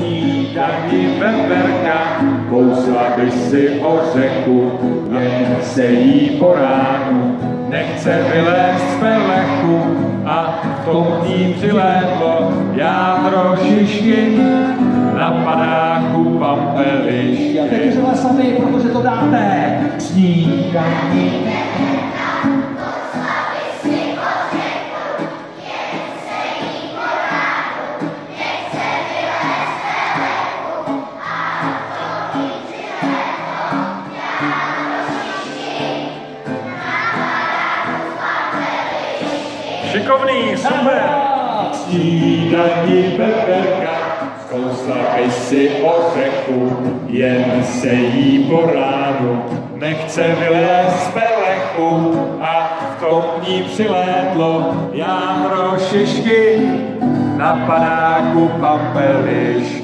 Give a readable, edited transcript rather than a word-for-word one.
snídani veverka, kousla by si ořechu, jen se jí po ránu nechce vylézt z pelechu a v tom ní přilétlo jádro šišky na padáku pampelišky. A teď už sami, protože to dáte. Snídani. Šikovný, super! Snídani veverka, zkousla by si ořechu, jen se jí po ránu nechce vylézt z pelechu a v tom ní přilétlo jádro šišky na padáku pampelišky.